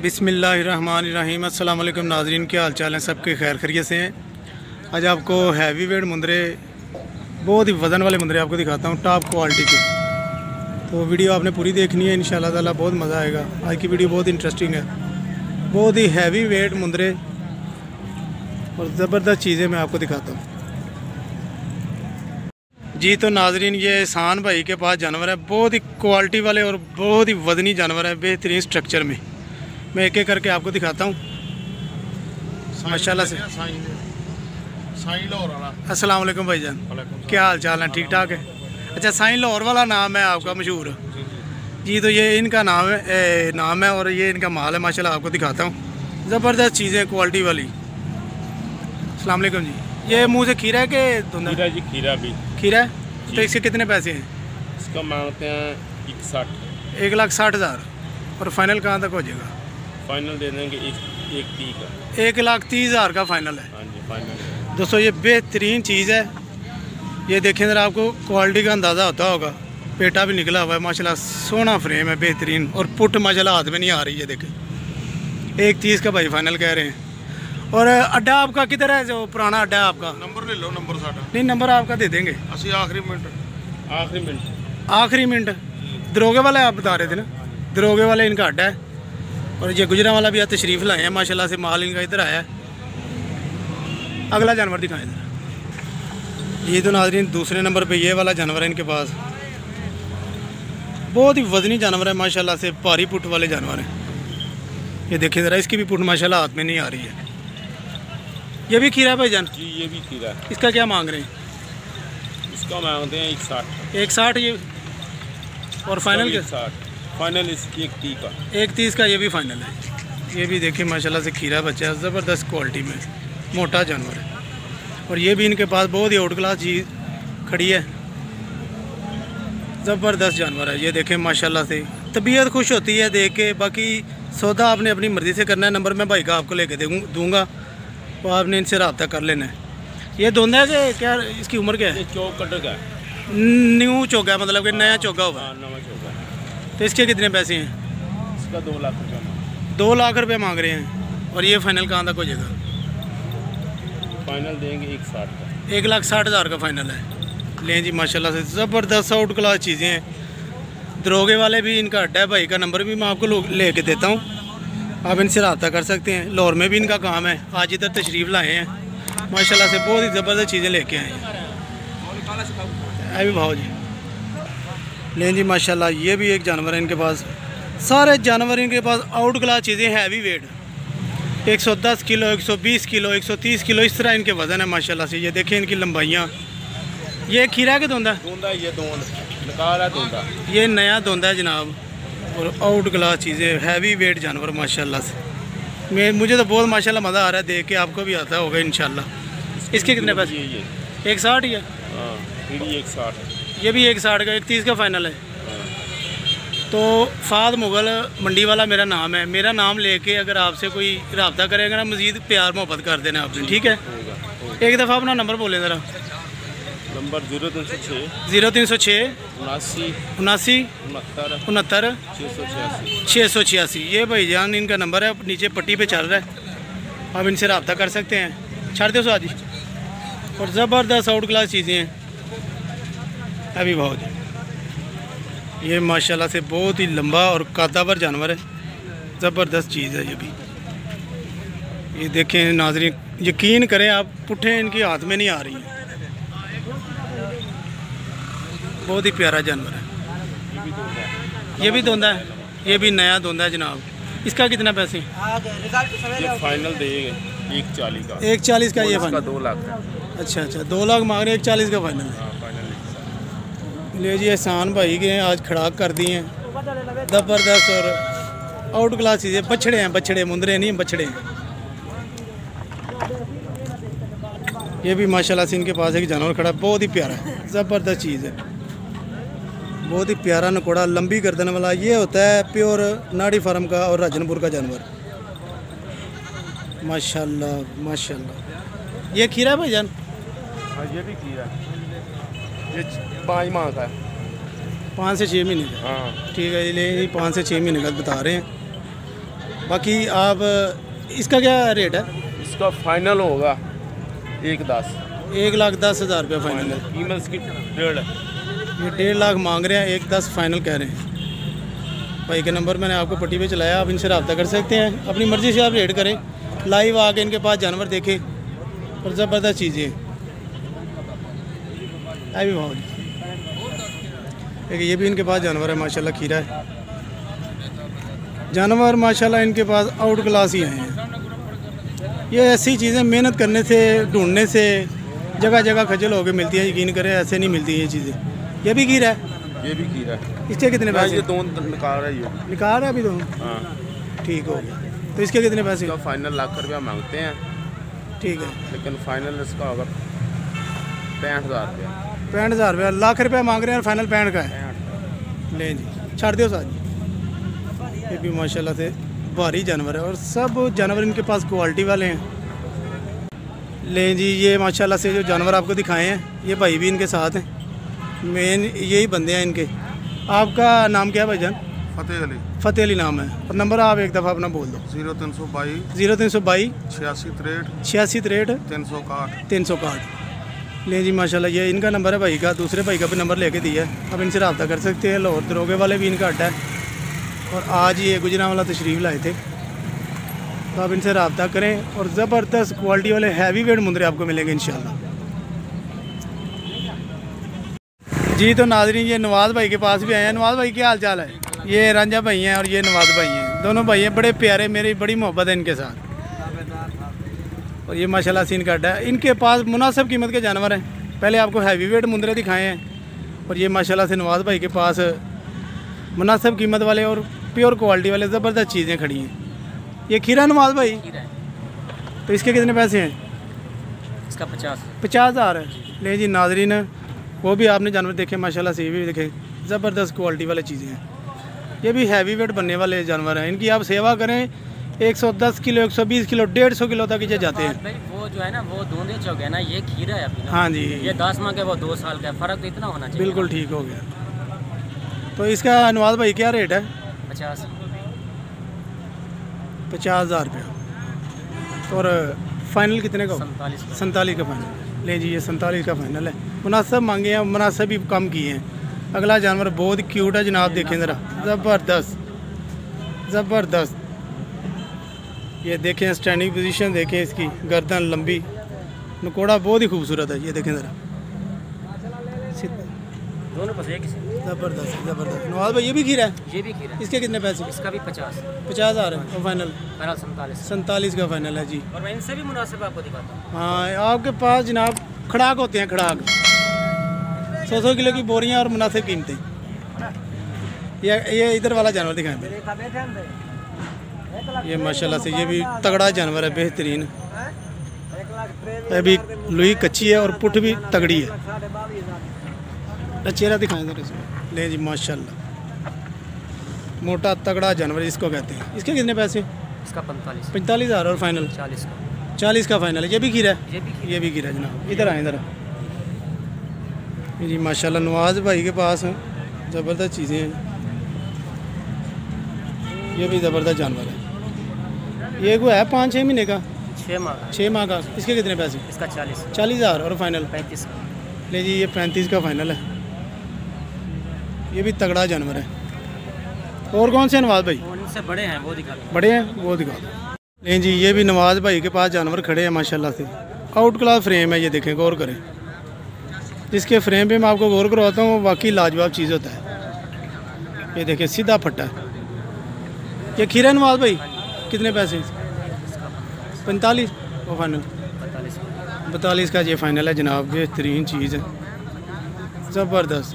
बिस्मिल्लाहिर्रहमानिर्रहीम। अस्सलाम वालेकुम नाज़रीन, क्या हाल चाल है? सबके खैर खैरियत से हैं। आज आपको हैवी वेट मुंदरे, बहुत ही वज़न वाले मुंदरे आपको दिखाता हूँ, टॉप क्वालिटी के। तो वीडियो आपने पूरी देखनी है, इंशाल्लाह ताला बहुत मज़ा आएगा। आज की वीडियो बहुत इंटरेस्टिंग है, बहुत ही हैवी वेट मुंदरे और ज़बरदस्त चीज़ें मैं आपको दिखाता हूँ जी। तो नाज़रीन, ये एहसान भाई के पास जानवर है, बहुत ही क्वालिटी वाले और बहुत ही वज़नी जानवर है, बेहतरीन स्ट्रक्चर में। मैं एक एक करके आपको दिखाता हूँ माशाल्लाह से। अस्सलाम वालेकुम भाईजान, क्या हाल चाल है? ठीक ठाक है। अच्छा, साईं लाहौर वाला नाम है आपका मशहूर जी। तो ये इनका नाम है और ये इनका माल है माशाल्लाह। आपको दिखाता हूँ ज़बरदस्त चीज़ें क्वालिटी वाली। अस्सलाम वालेकुम जी। ये मुँह से खीरा है कि धुंधा? खीरा जी, खीरा भी खीरा है। तो इसके कितने पैसे हैं? इसका मांगते हैं 1,60,000। और फाइनल कहाँ तक हो जाएगा? फाइनल दे देंगे 1,30,000 का। 1,30,000 का फाइनल है। हाँ जी, फाइनल। दोस्तों, ये बेहतरीन चीज़ है। ये देखें ज़रा, आपको क्वालिटी का अंदाज़ा होता होगा। पेटा भी निकला हुआ है माशाल्लाह, सोना फ्रेम है बेहतरीन, और पुट माशाल्लाह हाथ में नहीं आ रही है। देखें 1,30,000 का भाई फाइनल कह रहे हैं। और अड्डा आपका किधर है? जो पुराना अड्डा है आपका? नंबर ले लो, नंबर साढ़ा नहीं, नंबर आपका दे देंगे। आखिरी मिनट दरोगे वाला आप बता रहे थे ना? दरोगे वाले इनका अड्डा है। और ये गुजरा वाला भी आज तशरीफ़ लाए हैं माशाल्लाह से, माल इनका इधर आया है। अगला जानवर दिखाएं इधर। ये तो नाज़रीन दूसरे नंबर पे ये वाला जानवर है इनके पास। बहुत ही वज़नी जानवर है माशाल्लाह से, भारी पुट वाले जानवर हैं। ये देखिए ज़रा, इसकी भी पुट माशाल्लाह हाथ में नहीं आ रही है। ये भी खीरा है भाईजान जी? ये भी खीरा है। इसका क्या मांग रहे हैं? इसका मांगते हैं 1,60। 1,60 ये? और फाइनल क्या? 1,60 फाइनल। इसकी 1,30 का। 1,30 का ये भी फाइनल है। ये भी देखिए माशाल्लाह से खीरा बच्चा है, ज़बरदस्त क्वालिटी में, मोटा जानवर है। और ये भी इनके पास बहुत ही आउट क्लास चीज़ खड़ी है, ज़बरदस्त जानवर है। ये देखें माशाल्लाह से, तबीयत खुश होती है देख के। बाकी सौदा आपने अपनी मर्ज़ी से करना है। नंबर मैं भाई का आपको लेके दूँगा, तो आपने इनसे रब्ता कर लेना है। ये धुंधा है कि क्या? इसकी उम्र क्या है? चौक कटर का, न्यू चौका, मतलब कि नया चौका होगा। नवा चौका। तो इसके कितने पैसे हैं? इसका 2 लाख रुपया। 2 लाख रुपये मांग रहे हैं। और ये फाइनल कहाँ तक हो जाएगा? फाइनल देंगे 1,60 का। 1,60,000 का फाइनल है। लें जी माशाल्लाह से, ज़बरदस्त आउट क्लास चीज़ें हैं। दरोगे वाले भी इनका अड्डा है, भाई का नंबर भी मैं आपको लेके देता हूँ, आप इनसे रब्ता कर सकते हैं। लाहौर में भी इनका काम है, आज इधर तशरीफ़ लाए हैं माशाल्लाह से, बहुत ही ज़बरदस्त चीज़ें लेके आए हैं। अभी भाव जी लें जी माशाल्लाह। ये भी एक जानवर है इनके पास। सारे जानवर इनके पास आउट क्लास चीज़ें, heavy weight, 110 kilo, 120 kilo, 130 kilo, इस तरह इनके वज़न है माशाल्लाह से। ये देखें इनकी लंबाइयाँ। ये खीरा के धुंधा? ये दोंद निकाल है धुंधा। ये नया धुंधा है जनाब। और आउट क्लास चीज़ें, हैवी वेट जानवर माशाल्लाह से। मुझे तो बहुत माशाल्लाह मज़ा आ रहा है देख के, आपको भी आता होगा इंशाल्लाह। इसके कितने पैसे? 1,60 ही है। 1,60। ये भी 1,60 का। 1,30 का फाइनल है। तो फाद मुगल मंडी वाला मेरा नाम है। मेरा नाम लेके अगर आपसे कोई रब्ता करेगा ना, मज़ीद प्यार मोहब्बत कर देना आपने, ठीक है? एक दफ़ा अपना नंबर बोलें ज़रा। नंबर 0306 0306 79 69 686। ये भाईजान इनका नंबर है, नीचे पट्टी पे चल रहा है, आप इनसे रब्ता कर सकते हैं। छाड़ दो साजी। और ज़बरदस्त आउट क्लास चीज़ें हैं। अभी भाव जी, ये माशाल्लाह से बहुत ही लंबा और कादावर जानवर है, ज़बरदस्त चीज़ है ये भी। ये देखें नाज़रीन, यकीन करें आप, पुट्ठे इनकी हाथ में नहीं आ रही है। बहुत ही प्यारा जानवर है। ये भी धुंधा है। ये भी नया धुंधा है जनाब। इसका कितना पैसे? ये फाइनल देंगे 1,40 का। 1,40 का ये फाइनल? 2 लाख। अच्छा, 2 लाख मांग रहे हैं, 1,40 का फाइनल है। ले जी, एहसान भाई के आज खड़ाक कर दिए हैं, ज़बरदस्त और आउट क्लास चीज़ें। बछड़े हैं, बछड़े, मुंदरे नहीं, बछड़े हैं। ये भी माशाल्लाह से इनके पास एक जानवर खड़ा, बहुत ही प्यारा है, ज़बरदस्त चीज़ है, बहुत ही प्यारा नकोड़ा, लंबी गर्दन वाला। ये होता है प्योर नाड़ी फार्म का और राजनपुर का जानवर माशाल्लाह माशाल्लाह। ये खीरा है भाईजान? हाँ, ये भी खीरा। ये 5 माह का है। 5 से 6 महीने का। हाँ, ठीक है, ले 5 से 6 महीने का बता रहे हैं। बाकी आप इसका क्या रेट है? इसका फाइनल होगा 1,10,000। 1,10,000 रुपये फाइनल है। कीमत इसकी 1.5 है। ये 1.5 लाख मांग रहे हैं, 1,10,000 फाइनल कह रहे हैं। भाई के नंबर मैंने आपको पट्टी पे चलाया, आप इनसे रब्ता कर सकते हैं, अपनी मर्ज़ी से आप रेट करें, लाइव आके इनके पास जानवर देखें और ज़बरदस्त चीज़ें है भी बहुत। देखिए ये भी इनके पास जानवर है माशाल्लाह, खीरा है। जानवर माशाल्लाह इनके पास आउट क्लास ही आए हैं। ये ऐसी चीज़ें मेहनत करने से, ढूंढने से जगह जगह खजल होकर मिलती है, यकीन करें ऐसे नहीं मिलती ये चीज़ें। ये भी खीरा है, ये भी खीरा है। इसके कितने पैसे? ये दोनों निकाल रहा है ये। निकाल रहा है अभी तो? हाँ ठीक हो गया। तो इसके कितने पैसे? इसका फाइनल ₹1,00,000 मांगते हैं, ठीक है। लेकिन फाइनल इसका होगा 65,000 रुपया। 65,000 रुपया, ₹1,00,000 मांग रहे हैं और फाइनल 65 का है। लें जी, छाड़ दियो साथ। ये भी माशाल्लाह से भारी जानवर है और सब जानवर इनके पास क्वालिटी वाले हैं। लें जी, ये माशाल्लाह से जो जानवर आपको दिखाए हैं, ये भाई भी इनके साथ हैं, मेन यही बंदे हैं इनके। आपका नाम क्या है भाईजान? फतेह अली। फ़तेह अली नाम है, और नंबर आप एक दफ़ा अपना बोल दो। 0322 0322 86 86 361। 361। लें जी माशाल्लाह, ये इनका नंबर है भाई का, दूसरे भाई का भी नंबर लेके दिया है, अब इनसे रब्ता कर सकते हैं। लाहौर दरोगे वाले भी इनका अड्डा है और आज ये गुजरांवाला तशरीफ़ लाए थे, तो आप इनसे रब्ता करें और ज़बरदस्त क्वालिटी वाले हैवी वेट मुंदरे आपको मिलेंगे इंशाल्लाह। जी तो नाज़रीन, ये नवाज़ भाई के पास भी आए हैं। नवाज़ भाई क्या हाल चाल है? ये रांझा भाई हैं और ये नवाज़ भाई हैं, दोनों भाई हैं, बड़े प्यारे, मेरी बड़ी मोहब्बत है इनके साथ। और ये माशाल्लाह से इनका अड्डा है, इनके पास मुनासिब कीमत के जानवर हैं। पहले आपको हैवी वेट मुंदरे दिखाए हैं और ये माशाल्लाह से नवाज़ भाई के पास मुनासिब कीमत वाले और प्योर क्वालिटी वाले ज़बरदस्त चीज़ें खड़ी हैं। ये खीरा नवाज़ भाई, तो इसके कितने पैसे हैं? इसका 50,000 है। ले जी नाज़रीन, वो भी आपने जानवर देखे माशाल्लाह से, ये भी देखे ज़बरदस्त क्वालिटी वाली चीज़ें हैं। ये भी हैवी वेट बनने वाले जानवर हैं, इनकी आप सेवा करें 110 किलो 120 किलो 150 किलो तक ये जाते हैं। भाई वो जो है ना, वो दोंदे चौक है ना, ये खीरा है अभी ना। हाँ जी, ये 10 माह का, वो 2 साल का, फ़र्क तो इतना होना चाहिए। बिल्कुल ठीक हो गया। तो इसका नवाज़ भाई क्या रेट है? 50,000 रुपया। और फाइनल कितने का? 47 का फाइनल। ले जी, ये 47 का फाइनल है। मुनासिब मांगे हैं, मुनासिब भी कम किए हैं। अगला जानवर बहुत ही क्यूट है जनाब, देखें ज़रा, ज़बरदस्त ज़बरदस्त। ये देखें स्टैंडिंग पोजीशन, देखें इसकी गर्दन लंबी, नकोड़ा बहुत ही खूबसूरत है। ये देखें ज़रा, दोनों पास एक ही से। ज़बरदस्त ज़बरदस्त। नवाज़ भाई ये भी खीरा है? ये भी खीरा है। इसके कितने पैसे? इसका भी 50,000 है और फाइनल 47 का फाइनल है जी। और मैं इनसे भी मुनासिब आपको दिखाता हूँ। हाँ, आपके पास जनाब खड़ाक होते हैं, खड़ाक 100 किलो की बोरियां और मुनासिब कीमतें। ये इधर वाला जानवर दिखाएं। ये माशाल्लाह से ये भी तगड़ा जानवर है, बेहतरीन। अभी लुई कच्ची है और पुठ भी तगड़ी है। चेहरा दिखाएं सर इसमें। ले जी माशाल्लाह, मोटा तगड़ा जानवर इसको कहते हैं। इसके कितने पैसे? इसका 45,000 और फाइनल 40 का फाइनल है। ये भी खीरा है? ये भी खीरा जनाब। इधर आए इधर। जी माशाल्लाह, नवाज़ भाई के पास ज़बरदस्त चीज़ें हैं। ये भी ज़बरदस्त जानवर है। ये को है 5-6 महीने का, 6 माह का। इसके कितने पैसे? इसका 40,000 और फाइनल 35 का। ले जी, ये 35 का फाइनल है। ये भी तगड़ा जानवर है। और कौन से नवाज़ भाई? उनसे बड़े हैं, वो दिखा दो। बड़े हैं, वो दिखा दो। ले जी, ये भी नवाज़ भाई के पास जानवर खड़े हैं माशाल्लाह से। आउट क्लास फ्रेम है, ये देखें, गौर करें। इसके फ्रेम पे मैं आपको गौर करवाता हूँ, वाकई लाजवाब चीज़ होता है। ये देखें, सीधा फट्टा है। ये खीरा नवाज़ भाई कितने पैसे? 45 वो फाइनल 42 का ये फाइनल है जनाब। बेहतरीन चीज़ है, ज़बरदस्त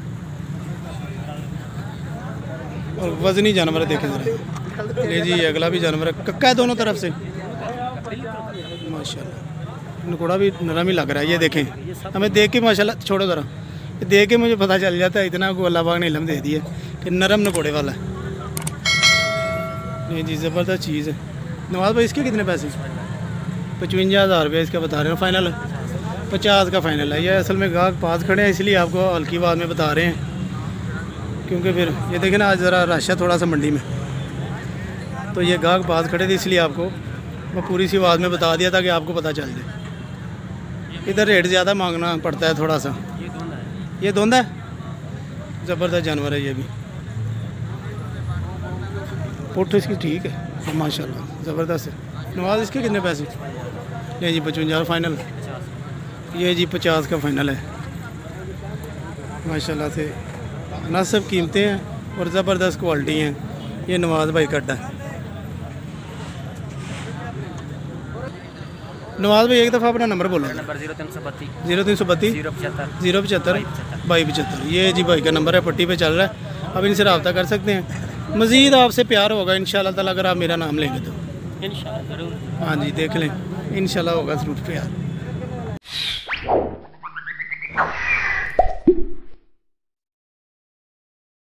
और वज़नी जानवर है, देखें ज़रा। ले जी, अगला भी जानवर है, कक्का है दोनों तरफ से माशाल्लाह। नकोड़ा भी नरम ही लग रहा है। ये देखें, हमें देख के माशाल्लाह, छोड़ो ज़रा, देख के मुझे पता चल जाता है, इतना को अल्लाह पाक ने इल्म दे दिया कि नरम नकोड़े वाला है। नहीं जी, ज़बरदस्त चीज़ है। नवाज़ भाई इसके कितने पैसे? 55,000 रुपये इसका बता रहे हैं। फाइनल 50 का फाइनल है। ये असल में गाहक पास खड़े हैं, इसलिए आपको हल्की आवाज़ में बता रहे हैं, क्योंकि फिर ये देखें ना, आज ज़रा रश है थोड़ा सा मंडी में, तो ये गाहक पास खड़े थे, इसलिए आपको मैं पूरी सी आवाज़ में बता दिया था कि आपको पता चल जाए। इधर रेट ज़्यादा मांगना पड़ता है थोड़ा सा। ये धुंध है। ये धुंध है, ज़बरदस्त जानवर है ये भी। पुट इसकी ठीक है माशाल्लाह, ज़बरदस्त है। नवाज इसके कितने पैसे? नहीं जी 55 फाइनल। ये जी 50 का फाइनल है माशाल्लाह से। मुनासिब कीमतें हैं और ज़बरदस्त क्वालिटी हैं। ये नवाज भाई का अड्डा है। नवाज भाई एक दफ़ा अपना नंबर बोलो। नंबर 0332 0332 075 075 2275। ये जी भाई का नंबर है, पट्टी पे चल रहा है। अब इनसे रब्ता कर सकते हैं। मज़ीद आपसे प्यार होगा इंशाल्लाह ताला अगर आप मेरा नाम लेंगे तो। इंशाल्लाह ज़रूर। हाँ जी देख लें, इंशाल्लाह होगा ज़रूर प्यार।